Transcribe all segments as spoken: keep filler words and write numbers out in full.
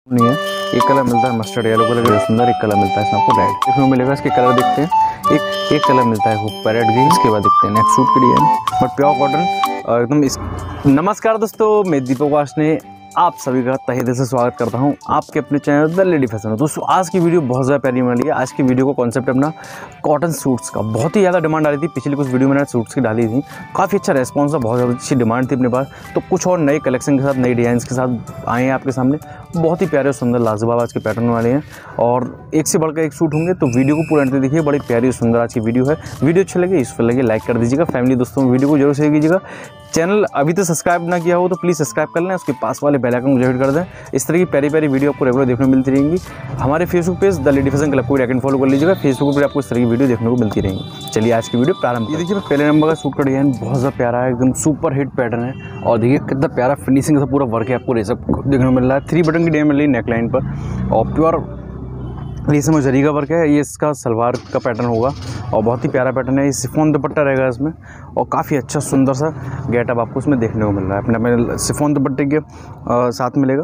नहीं है। एक कलर मिलता है मस्टर्ड येलो कलर का सुंदर, एक कलर मिलता है इसमें आपको रेड देखने को मिलेगा। इसके कलर देखते हैं, एक एक कलर मिलता है वो पैरेट ग्रीन। इसके बाद देखते हैं नेक्स्ट सूट के डिजाइन बट प्योर कॉटन एकदम इस। नमस्कार दोस्तों, मैं दीपक वासने आप सभी का तहे दिल से स्वागत करता हूं आपके अपने चैनल द लेडी फैशन। दोस्तों आज की वीडियो बहुत ज़्यादा प्यारी बन रही है। आज की वीडियो का कॉन्सेप्ट अपना कॉटन सूट्स का। बहुत ही ज़्यादा डिमांड आ रही थी, पिछली कुछ वीडियो मैंने सूट्स की डाली थी, काफ़ी अच्छा रेस्पॉन्स था, बहुत ज़्यादा अच्छी डिमांड थी अपने पास। तो कुछ और नए कलेक्शन के साथ, नई डिज़ाइन के साथ आए हैं आपके सामने। बहुत ही प्यारे और सुंदर लाजवाब आज के पैटर्न वाले हैं और एक से बढ़कर एक सूट होंगे। तो वीडियो को पूरा अंत तक देखिए, बड़ी प्यारी और सुंदर आज की वीडियो है। वीडियो अच्छी लगे इस पर लगे लाइक कर दीजिएगा, फैमिली दोस्तों में वीडियो को जरूर शेयर कीजिएगा। चैनल अभी तो सब्सक्राइब ना किया हो तो प्लीज़ सब्सक्राइब कर लें, उसके पास वाले बेल आइकन को जरूर कर दें। इस तरह की प्यारी प्यारी वीडियो आपको रेगुलर देखने को मिलती रहेंगी। हमारे Facebook page the lady fashion club को अकाउंट फॉलो कर लीजिएगा, फेसबुक पर आपको इस तरह की वीडियो देखने को मिलती रहेंगी। चलिए आज की वीडियो प्रारंभ। ये देखिए पहले नंबर का सूट का डिजाइन बहुत ज़्यादा प्यारा है, एकदम सुपर हिट पैटर्न है और देखिए कितना प्यारा फिनिशिंग का पूरा वर्क है आपको ये सब देखने को मिल रहा है। थ्री बटन की डिजाइन मिल रही है नेकलाइन पर और प्योर रेशम और जरी का वर्क है। ये इसका सलवार का पैटर्न होगा और बहुत ही प्यारा पैटर्न है। ये सिफोन दुपट्टा रहेगा इसमें और काफ़ी अच्छा सुंदर सा गेटअप आपको इसमें देखने को मिल रहा है। अपने अपने सिफोन दुपट्टे के आ, साथ मिलेगा।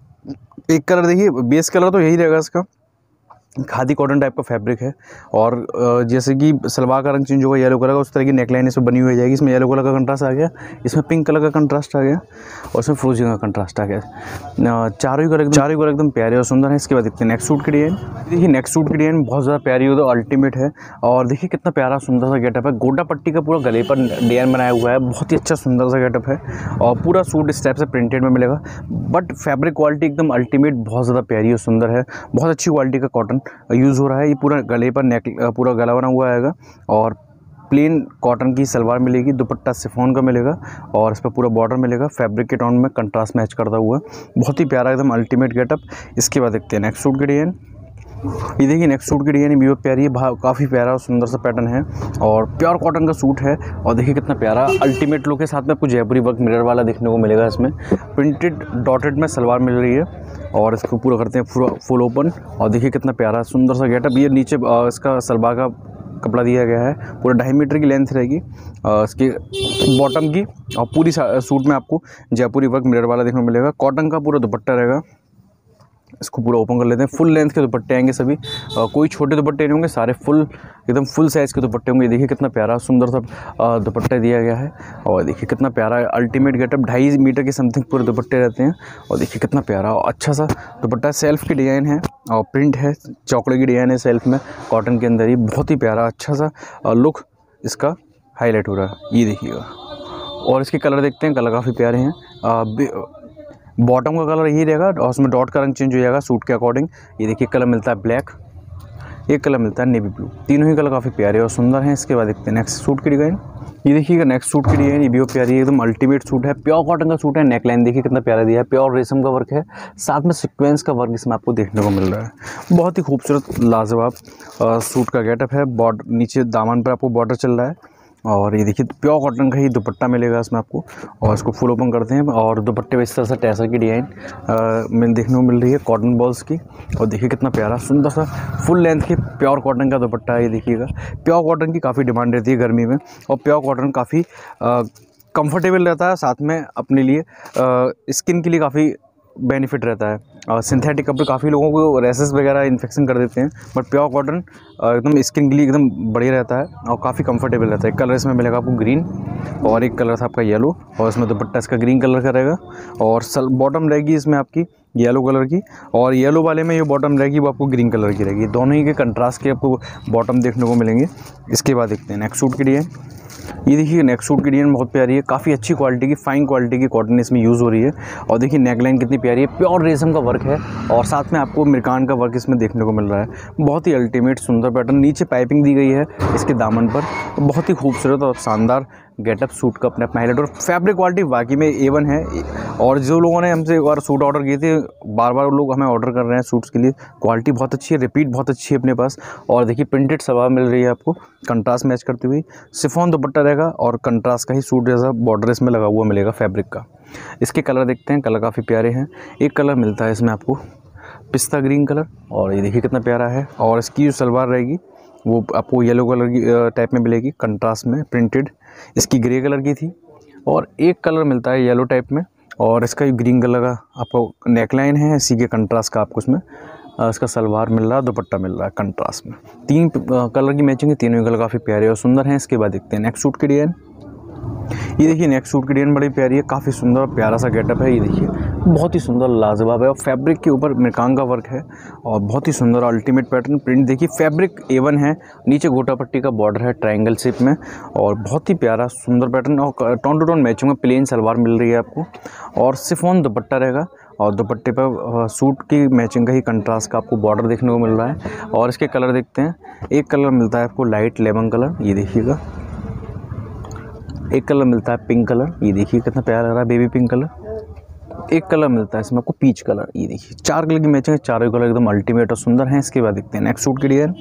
एक कलर देखिए, बेस कलर तो यही रहेगा इसका, खादी कॉटन टाइप का फैब्रिक है और जैसे कि सलवार का रंग चेंज होगा येलो कलर का, उस तरह की नेकलाइन इसमें बनी हुई जाएगी। इसमें येलो कलर का कंट्रास्ट आ गया, इसमें पिंक कलर का कंट्रास्ट आ गया और इसमें फ्रोजी का कंट्रास्ट आ गया। चारों ही कलर एकदम चारों ही कलर एकदम प्यारे और सुंदर है। इसके बाद देखते हैं नेक्स्ट सूट की डिजाइन। देखिए नेक्स्ट सूट की डिजाइन बहुत ज़्यादा प्यारी हो, अल्टीमेट है और देखिए कितना प्यारा सुंदर सा गेटअप है। गोटा पट्टी का पूरा गले पर डिजाइन बनाया हुआ है, बहुत ही अच्छा सुंदर सा गेटअप है और पूरा सूट इस टाइप से प्रिंटेड में मिलेगा। बट फैब्रिक क्वालिटी एकदम अल्टीमेट, बहुत ज़्यादा प्यारी और सुंदर है। बहुत अच्छी क्वालिटी का कॉटन यूज़ हो रहा है। ये पूरा गले पर नेक पूरा गला बना हुआ आएगा और प्लेन कॉटन की सलवार मिलेगी, दुपट्टा सिफोन का मिलेगा और इस पर पूरा बॉर्डर मिलेगा फैब्रिक के टोन में कंट्रास्ट मैच करता हुआ। बहुत ही प्यारा एकदम अल्टीमेट गेटअप। इसके बाद देखते हैं नेक्स्ट सूट की डिजाइन। ये देखिए नेक्स्ट सूट की डिजाइन भी प्यारी है, काफ़ी प्यारा और सुंदर सा पैटर्न है और प्योर कॉटन का सूट है और देखिए कितना प्यारा अल्टीमेट लुक के साथ में आपको जयपुरी वर्क मिरर वाला देखने को मिलेगा। इसमें प्रिंटेड डॉटेड में सलवार मिल रही है और इसको पूरा करते हैं फुल ओपन और देखिए कितना प्यारा सुंदर सा गेटअप। ये नीचे इसका सलवार का कपड़ा दिया गया है, पूरा ढाई मीटर की लेंथ रहेगी इसके बॉटम की और पूरी सूट में आपको जयपुरी वर्क मिरर वाला देखने को मिलेगा। कॉटन का पूरा दुपट्टा रहेगा। इसको पूरा ओपन कर लेते हैं। फुल लेंथ के दुपट्टे आएंगे सभी, आ, कोई छोटे दुपट्टे नहीं होंगे, सारे फुल एकदम फुल साइज़ के दुपट्टे होंगे। देखिए कितना प्यारा सुंदर सा दुपट्टा दिया गया है और देखिए कितना प्यारा अल्टीमेट गेटअप। ढाई मीटर के समथिंग पूरे दुपट्टे रहते हैं और देखिए कितना प्यारा और अच्छा सा दुपट्टा। सेल्फ की डिज़ाइन है और प्रिंट है, चौकड़े की डिज़ाइन है सेल्फ में कॉटन के अंदर ही। बहुत ही प्यारा अच्छा सा लुक इसका हाईलाइट हो रहा है, ये देखिएगा। और इसके कलर देखते हैं, कलर काफ़ी प्यारे हैं। बॉटम का कलर यही रहेगा और उसमें डॉट का रंग चेंज हो जाएगा सूट के अकॉर्डिंग। ये देखिए कलर मिलता है ब्लैक, एक कलर मिलता है नेवी ब्लू। तीनों ही कलर काफ़ी प्यारे और सुंदर हैं। इसके बाद देखते हैं नेक्स्ट सूट की डिज़ाइन। ये देखिएगा नेक्स्ट सूट की डिज़ाइन, ये भी प्यारी है, एकदम अल्टीमेट सूट है। प्योर कॉटन का सूट है। नेकलाइन देखिए कितना प्यारा दिया है, प्योर रेशम का वर्क है, साथ में सीक्वेंस का वर्क इसमें आपको देखने को मिल रहा है। बहुत ही खूबसूरत लाजवाब सूट का गेटअप है। बॉर्डर नीचे दामन पर आपको बॉर्डर चल रहा है और ये देखिए प्योर कॉटन का ही दुपट्टा मिलेगा इसमें आपको और इसको फुल ओपन करते हैं और दुपट्टे में इस तरह से टैसर की डिज़ाइन मिल देखने को मिल रही है कॉटन बॉल्स की और देखिए कितना प्यारा सुंदर सा फुल लेंथ के प्योर कॉटन का दुपट्टा है। ये देखिएगा प्योर कॉटन की काफ़ी डिमांड रहती है गर्मी में और प्योर कॉटन काफ़ी कंफर्टेबल रहता है, साथ में अपने लिए स्किन के लिए काफ़ी बेनिफिट रहता है। और सिंथेटिक कपड़े काफ़ी लोगों को रेसेस वगैरह इन्फेक्शन कर देते हैं, बट प्योर कॉटन एकदम स्किन के लिए एकदम बढ़िया रहता है और काफ़ी कंफर्टेबल रहता है। एक कलर इसमें मिलेगा आपको ग्रीन और एक कलर था आपका येलो और इसमें दुपट्टा इसका ग्रीन कलर का रहेगा और सल बॉटम रहेगी इसमें आपकी येलो कलर की और येलो वाले में ये बॉटम रहेगी वो आपको ग्रीन कलर की रहेगी। दोनों ही के कंट्रास्ट के आपको बॉटम देखने को मिलेंगे। इसके बाद देखते हैं नेक्स्ट सूट की डिज़ाइन। ये देखिए नेक्स्ट सूट की डिज़ाइन बहुत प्यारी है, काफ़ी अच्छी क्वालिटी की फाइन क्वालिटी की कॉटन इसमें यूज़ हो रही है और देखिए नेकलाइन कितनी प्यारी है, प्योर रेशम का वर्क है और साथ में आपको मिरकान का वर्क इसमें देखने को मिल रहा है। बहुत ही अल्टीमेट सुंदर पैटर्न, नीचे पाइपिंग दी गई है इसके दामन पर। बहुत ही खूबसूरत और शानदार गेटअप सूट का अपने अपना हाईलाइट और फैब्रिक क्वालिटी वाकई में ए वन है। और जो लोगों ने हमसे एक बार सूट ऑर्डर किए थे, बार बार लोग हमें ऑर्डर कर रहे हैं सूट्स के लिए। क्वालिटी बहुत अच्छी है, रिपीट बहुत अच्छी है अपने पास और देखिए प्रिंटेड सलवार मिल रही है आपको कंट्रास्ट मैच करती हुई। सिफोन दुपट्टा रहेगा और कंट्रास्ट का ही सूट जैसा बॉर्डर इसमें लगा हुआ मिलेगा फैब्रिक का। इसके कलर देखते हैं, कलर काफ़ी प्यारे हैं। एक कलर मिलता है इसमें आपको पिस्ता ग्रीन कलर और ये देखिए कितना प्यारा है और इसकी जो सलवार रहेगी वो आपको येलो कलर की टाइप में मिलेगी कंट्रास्ट में प्रिंटेड। इसकी ग्रे कलर की थी और एक कलर मिलता है येलो टाइप में और इसका ग्रीन कलर का आपको नेकलाइन है, इसी के कंट्रास्ट का आपको इसमें इसका सलवार मिल रहा है, दुपट्टा मिल रहा है कंट्रास्ट में। तीन कलर की मैचिंग है, तीनों कलर काफ़ी प्यारे और सुंदर हैं। इसके बाद देखते हैं नेक्स्ट सूट की डिज़ाइन। ये देखिए नेक्स्ट सूट की डिज़ाइन बड़ी प्यारी है, काफ़ी सुंदर और प्यारा सा गेटअप है। ये देखिए बहुत ही सुंदर लाजवाब है और फैब्रिक के ऊपर मिरकांग का वर्क है और बहुत ही सुंदर अल्टीमेट पैटर्न प्रिंट। देखिए फैब्रिक एवन है, नीचे गोटा पट्टी का बॉर्डर है ट्रायंगल शेप में और बहुत ही प्यारा सुंदर पैटर्न और टोन टू टोन मैचिंग में प्लेन सलवार मिल रही है आपको और सिफॉन दुपट्टा रहेगा और दुपट्टे पर सूट की मैचिंग का ही कंट्रास्ट का आपको बॉर्डर देखने को मिल रहा है। और इसके कलर देखते हैं, एक कलर मिलता है आपको लाइट लेमन कलर, ये देखिएगा। एक कलर मिलता है पिंक कलर, ये देखिए कितना प्यारा लग रहा है बेबी पिंक कलर। एक कलर मिलता है इसमें आपको पीच कलर, ये देखिए चार कलर की मैचिंग है, चारों कलर एकदम अल्टीमेट और सुंदर हैं। इसके बाद देखते हैं नेक्स्ट सूट की डिज़ाइन।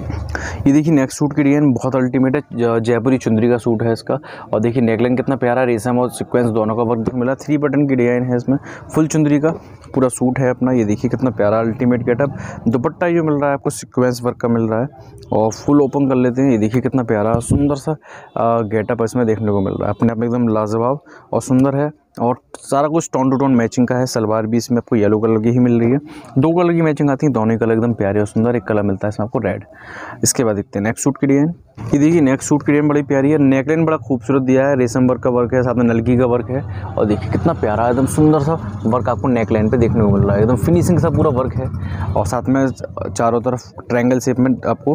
ये देखिए नेक्स्ट सूट की डिज़ाइन बहुत अल्टीमेट है, जयपुरी चुंदरी का सूट है इसका और देखिए नेकलाइन कितना प्यारा, रेशम और सीक्वेंस दोनों का वर्क मिला। थ्री बटन की डिज़ाइन है इसमें, फुल चुंदरी का पूरा सूट है अपना। ये देखिए कितना प्यारा अल्टीमेट गेटअप। दुपट्टा जो मिल रहा है आपको सीक्वेंस वर्क का मिल रहा है और फुल ओपन कर लेते हैं। ये देखिए कितना प्यारा सुंदर सा गेटअप इसमें देखने को मिल रहा है, अपने आप में एकदम लाजवाब और सुंदर है और सारा कुछ टोन टू टोन मैचिंग का है। सलवार भी इसमें आपको येलो कलर की ही मिल रही है, दो कलर की मैचिंग आती है, दोनों ही कलर एकदम प्यारे और सुंदर। एक कलर मिलता है इसमें आपको रेड। इसके बाद देखते हैं नेक्स्ट सूट की डिज़ाइन। ये देखिए नेक्स्ट सूट की डिज़ाइन बड़ी प्यारी है, नेकलाइन बड़ा खूबसूरत दिया है, रेशम वर्क का वर्क है, साथ में नलकी का वर्क है और देखिए कितना प्यारा एकदम सुंदर सा वर्क आपको नेकलाइन पे देखने को मिल रहा है, एकदम फिनिशिंग सा पूरा वर्क है और साथ में चारों तरफ ट्रायंगल शेप में आपको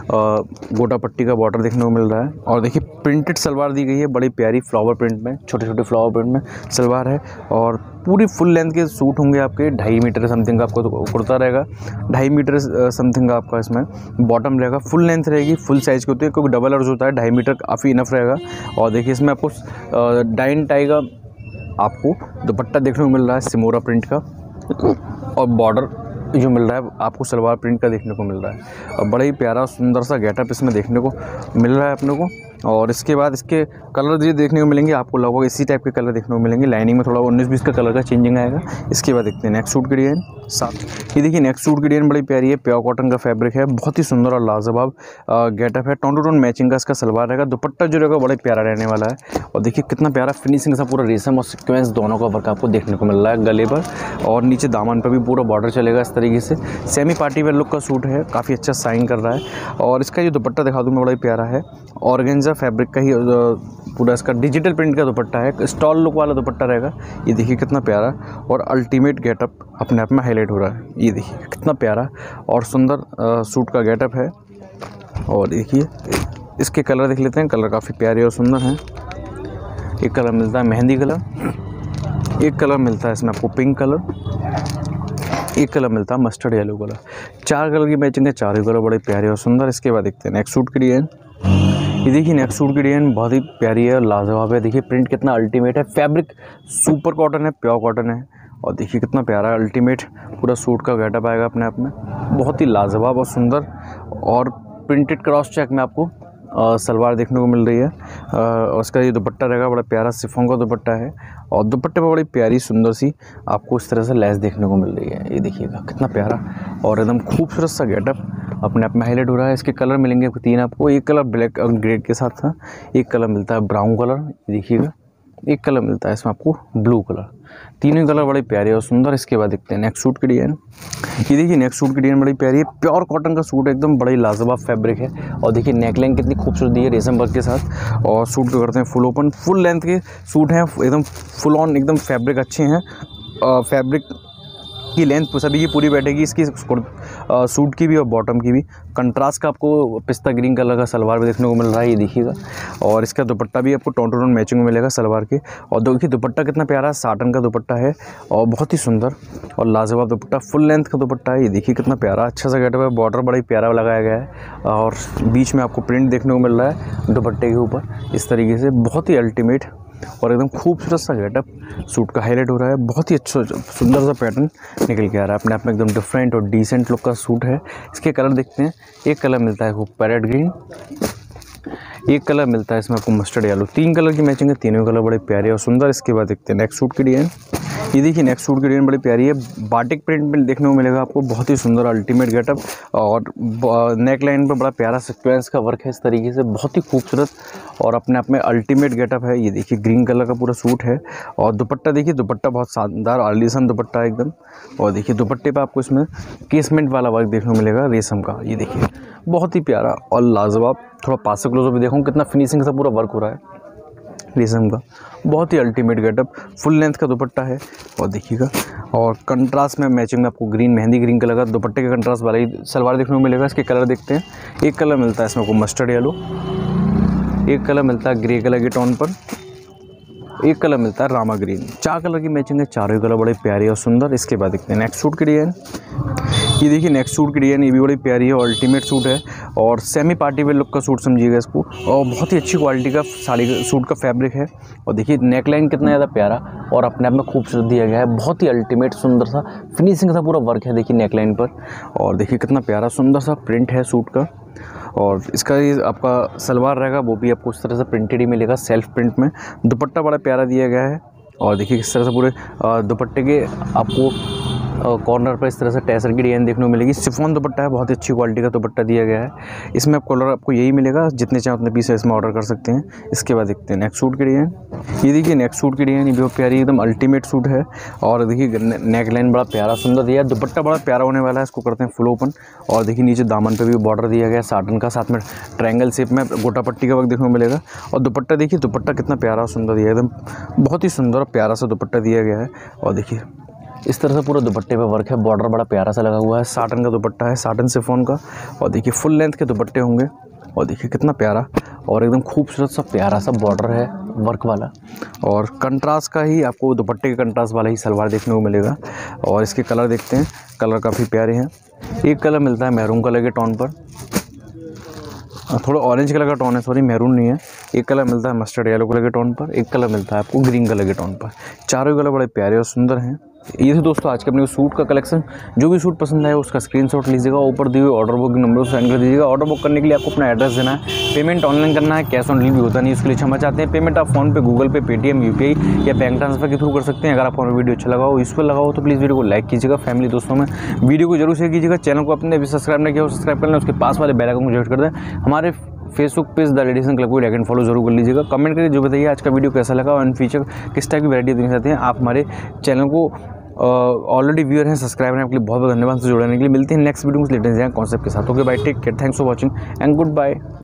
गोटा पट्टी का बॉर्डर देखने को मिल रहा है। और देखिए प्रिंटेड सलवार दी गई है बड़ी प्यारी फ्लावर प्रिंट में, छोटे छोटे फ्लावर प्रिंट में सलवार है और पूरी फुल लेंथ के सूट होंगे आपके। ढाई मीटर समथिंग का आपको कुर्ता रहेगा, ढाई मीटर समथिंग का आपका इसमें बॉटम रहेगा, फुल लेंथ रहेगी, फुल साइज़ की होती है क्योंकि डबल अर्ज होता है, ढाई मीटर काफ़ी इनफ रहेगा। और देखिए इसमें आपको डाइन टाई का आपको दुपट्टा देखने को मिल रहा है सिमोरा प्रिंट का और बॉर्डर जो मिल रहा है आपको सलवार प्रिंट का देखने को मिल रहा है और बड़ा ही प्यारा सुंदर सा गेटअप इसमें देखने को मिल रहा है अपने को। और इसके बाद इसके कलर ये देखने को मिलेंगे आपको, लगभग इसी टाइप के कलर देखने को मिलेंगे, लाइनिंग में थोड़ा उन्नीस बीस का कलर का चेंजिंग आएगा। इसके बाद देखते हैं नेक्स्ट सूट की डिज़ाइन। साथ ये देखिए नेक्स्ट सूट की डिज़ाइन बड़ी प्यारी है, प्योर कॉटन का फैब्रिक है, बहुत ही सुंदर और लाजवाब गेटअप है, टोन टू टोन मैचिंग का इसका सलवार रहेगा, दुपट्टा जो रहेगा बड़ा प्यारा रहने वाला है और देखिए कितना प्यारा फिनिशिंग सा पूरा रेशम और सीक्वेंस दोनों का वर्क आपको देखने को मिल रहा है गले पर और नीचे दामन पर भी पूरा बॉर्डर चलेगा इस तरीके से। सेमी पार्टी वेयर लुक का सूट है, काफ़ी अच्छा साइन कर रहा है और इसका जो दुपट्टा दिखा दूँ मैं बड़ा प्यारा है, ऑर्गेन्जा फैब्रिक का ही पूरा इसका डिजिटल प्रिंट का दुपट्टा है, स्टॉल लुक वाला दुपट्टा रहेगा। ये देखिए कितना प्यारा और अल्टीमेट गेटअप अपने आप में हाईलाइट हो रहा है। ये देखिए कितना प्यारा और सुंदर आ, सूट का गेटअप है और देखिए इसके कलर देख लेते हैं, कलर काफ़ी प्यारे और सुंदर हैं। एक कलर मिलता है मेहंदी कलर, एक कलर मिलता है इसमें आपको पिंक कलर, एक कलर मिलता है मस्टर्ड येलो कलर। चार कलर की मैचिंग है, चारों कलर बड़े प्यारे और सुंदर। इसके बाद देखते हैं नेक्स्ट सूट की डिज़ाइन। ये देखिए नेक्स्ट सूट की डिज़ाइन बहुत ही प्यारी है और लाजवाब है, देखिए प्रिंट कितना अल्टीमेट है, फैब्रिक सुपर कॉटन है, प्योर कॉटन है और देखिए कितना प्यारा अल्टीमेट पूरा सूट का गेटअप आएगा अपने आप में, बहुत ही लाजवाब और सुंदर। और प्रिंटेड क्रॉस चेक में आपको आ, सलवार देखने को मिल रही है और उसका ये दुपट्टा रहेगा, बड़ा प्यारा सिफोन का दुपट्टा है और दुपट्टे पर बड़ी प्यारी सुंदर सी आपको इस तरह से लेस देखने को मिल रही है। ये देखिएगा कितना प्यारा और एकदम खूबसूरत सा गेटअप अपने आप में हाईलाइट हो रहा है। इसके कलर मिलेंगे आपको तीन, आपको एक कलर ब्लैक और ग्रे के साथ था, एक कलर मिलता है ब्राउन कलर, देखिएगा एक कलर मिलता है इसमें आपको ब्लू कलर, तीनों कलर बड़े प्यारे और सुंदर। इसके बाद देखते हैं नेक्स्ट सूट की डिज़ाइन। ये देखिए नेक्स्ट सूट की डिज़ाइन बड़ी प्यारी है, प्योर कॉटन का सूट एकदम बड़ी लाजवाब फैब्रिक है और देखिए नेकलाइन कितनी खूबसूरत दी है रेशम वर्क के साथ और सूट को करते हैं फुल ओपन, फुल लेंथ के सूट हैं, एकदम फुल ऑन एकदम फैब्रिक अच्छे हैं, फैब्रिक की लेंथ सभी की पूरी बैठेगी, इसकी सूट की भी और बॉटम की भी। कंट्रास्ट का आपको पिस्ता ग्रीन कलर का सलवार भी देखने को मिल रहा है, ये देखिएगा और इसका दुपट्टा भी आपको टोन टू टोन मैचिंग में मिलेगा सलवार के। और देखिए दुपट्टा कितना प्यारा साटन का दुपट्टा है और बहुत ही सुंदर और लाजवाब दुपट्टा, फुल लेंथ का दुपट्टा है। ये देखिए कितना प्यारा अच्छा सा गेटअप है, बॉर्डर बड़ा ही प्यारा लगाया गया है और बीच में आपको प्रिंट देखने को मिल रहा है दुपट्टे के ऊपर इस तरीके से, बहुत ही अल्टीमेट और एकदम खूबसूरत सा गेटअप सूट का हाईलाइट हो रहा है, बहुत ही अच्छा सुंदर सा पैटर्न निकल के आ रहा है अपने आप में, एकदम डिफरेंट और डिसेंट लुक का सूट है। इसके कलर देखते हैं, एक कलर मिलता है वो पैरेट ग्रीन, एक कलर मिलता है इसमें आपको मस्टर्ड येलो, तीन कलर की मैचिंग है, तीनों कलर बड़े प्यारे और सुंदर। इसके बाद देखते हैं नेक्स्ट सूट की डिज़ाइन। ये देखिए नेक्स्ट सूट की डिज़ाइन बड़ी प्यारी है, बाटिक प्रिंट में देखने को मिलेगा आपको, बहुत ही सुंदर अल्टीमेट गेटअप और नेक लाइन पर बड़ा प्यारा सीक्वेंस का वर्क है इस तरीके से, बहुत ही खूबसूरत और अपने आप में अल्टीमेट गेटअप है। ये देखिए ग्रीन कलर का पूरा सूट है और दुपट्टा देखिए, दुपट्टा बहुत शानदार आलीशान दुपट्टा एकदम। और देखिए दुपट्टे पे आपको इसमें केसमेंट वाला वर्क देखने को मिलेगा रेशम का, ये देखिए बहुत ही प्यारा और लाजवाब। थोड़ा पास से क्लोज भी देखो कितना फिनिशिंग से पूरा वर्क हो रहा है रेशम का, बहुत ही अल्टीमेट गेटअप। फुल लेंथ का दुपट्टा है और देखिएगा, और कंट्रास्ट में मैचिंग में आपको ग्रीन मेहंदी ग्रीन कलर का दुपट्टे के कंट्रास्ट वाला ही सलवार देखने को मिलेगा। इसके कलर देखते हैं, एक कलर मिलता है इसमें आपको मस्टर्ड येलो, एक कलर मिलता है ग्रे कलर के टोन पर, एक कलर मिलता है रामा ग्रीन। चार कलर की मैचिंग है, चारों कलर बड़े प्यारे और सुंदर। इसके बाद देखते हैं नेक्स्ट सूट की डिजाइन। ये देखिए नेक्स्ट सूट की डिजाइन, ये भी बड़ी प्यारी है और अल्टीमेट सूट है और सेमी पार्टी वेयर लुक का सूट समझिएगा इसको, और बहुत ही अच्छी क्वालिटी का साड़ी सूट का फैब्रिक है। और देखिए नेक लाइन कितना ज़्यादा प्यारा और अपने आप में खूबसूरत दिया गया है, बहुत ही अल्टीमेट सुंदर सा फिनिशिंग सा पूरा वर्क है देखिए नेक लाइन पर। और देखिए कितना प्यारा सुंदर सा प्रिंट है सूट का, और इसका ये आपका सलवार रहेगा वो भी आपको इस तरह से प्रिंटेड ही मिलेगा सेल्फ प्रिंट में। दुपट्टा बड़ा प्यारा दिया गया है और देखिए किस तरह से पूरे दुपट्टे के आपको कॉर्नर पर इस तरह से टैसर की डिजाइन देखने को मिलेगी। शिफॉन दुपट्टा है, बहुत ही अच्छी क्वालिटी का दुपट्टा दिया गया है। इसमें आप कलर आपको यही मिलेगा, जितने चाहे उतने पीस इसमें ऑर्डर कर सकते हैं। इसके बाद देखते हैं नेक्स्ट सूट की डिजाइन। ये देखिए नेक्स्ट सूट की डिजाइन, ये बहुत प्यारी एकदम अल्टीमेट सूट है और देखिए नेक लाइन बड़ा प्यारा सुंदर दिया है, दुपट्टा बड़ा प्यारा होने वाला है। इसको करते हैं फुल ओपन और देखिए नीचे दामन पे भी बॉर्डर दिया गया है साटन का, साथ में ट्रायंगल शेप में गोटा पट्टी का वर्क देखने को मिलेगा। और दुपट्टा देखिए, दुपट्टा कितना प्यारा और सुंदर दिया है, एकदम बहुत ही सुंदर और प्यारा सा दुपट्टा दिया गया है। और देखिए इस तरह से पूरा दुपट्टे पे वर्क है, बॉर्डर बड़ा प्यारा सा लगा हुआ है, साटन का दुपट्टा है, साटन शिफॉन का। और देखिए फुल लेंथ के दुपट्टे होंगे और देखिए कितना प्यारा और एकदम खूबसूरत सा प्यारा सा बॉर्डर है वर्क वाला, और कंट्रास्ट का ही आपको दुपट्टे के कंट्रास्ट वाला ही सलवार देखने को मिलेगा। और इसके कलर देखते हैं, कलर काफ़ी प्यारे हैं। एक कलर मिलता है मैरून कलर के टोन पर, थोड़ा ऑरेंज कलर का टोन है, सॉरी मैरून नहीं है। एक कलर मिलता है मस्टर्ड येलो कलर के टोन पर, एक कलर मिलता है आपको ग्रीन कलर के टोन पर। चारों कलर बड़े प्यारे और सुंदर हैं। ये थे दोस्तों आज के अपने सूट का कलेक्शन। जो भी सूट पसंद आए उसका स्क्रीनशॉट लीजिएगा, ऊपर दिए हुए ऑर्डर बुक नंबर को सेंड कर दीजिएगा। ऑर्डर बुक करने के लिए आपको अपना एड्रेस देना है, पेमेंट ऑनलाइन करना है, कैश ऑन डिलीवरी होता नहीं, उसके लिए क्षमा चाहते हैं। पेमेंट आप फोन पे, गूगल पे, पेटीएम, यूपीआई या बैंक ट्रांसफर के थ्रू कर सकते हैं। अगर आपको वीडियो अच्छा लगा हो, यूजफुल लगा हो तो प्लीज़ वीडियो को लाइक कीजिएगा, फैमिली दोस्तों में वीडियो को जरूर शेयर कीजिएगा। चैनल को अपने भी सब्सक्राइब नहीं किया हो सब्सक्राइब कर लें, उसके पास वाले बेल आइकन को जरूर कर दें। हमारे Facebook page the radiation club को लाइक एंड फॉलो जरूर कर लीजिएगा। कमेंट करिए, जो बताइए आज का वीडियो कैसा लगा और इन फ्यूचर किस टाइप की वैरायटी देखना चाहते हैं। आप हमारे चैनल को ऑलरेडी व्यूअर हैं, सब्सक्राइबर हैं, आपके लिए बहुत बहुत धन्यवाद से जुड़ने के लिए। मिलते हैं नेक्स्ट वीडियो में लेटेस्ट कॉन्सेप्ट के साथ। Okay bye, take care, thanks for watching and good bye.